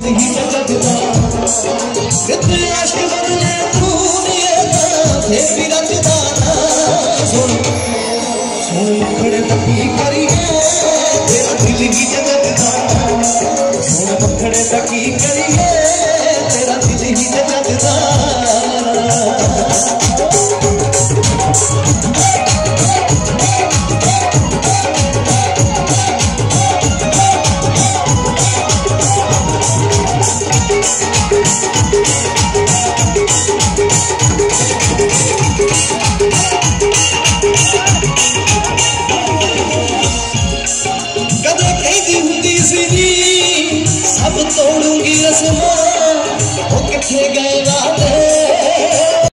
ही जगदा कितने आशिक बदले दुनिया दा फिर भी रजदा सुन खड़े तकी करिए तेरा दिल ही जगदा सुन खड़े तकी करिए तेरा दिल ही जगदा सब तोड़ूंगी रस्म